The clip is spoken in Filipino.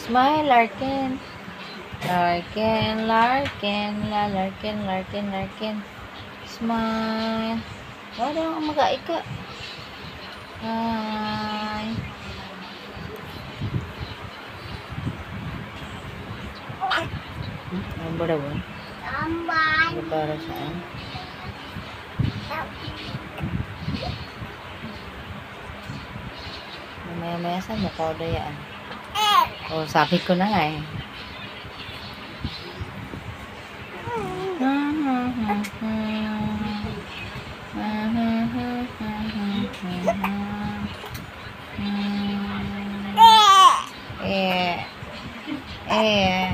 Smile, Larkin. Larkin, Larkin, Larkin, Larkin, Larkin. Smile. Wala akong mag-aika. Hi. Ang barawan. Para saan? Maya-maya sa mukha o dayaan. O, sabi ko na nga eh. Eh.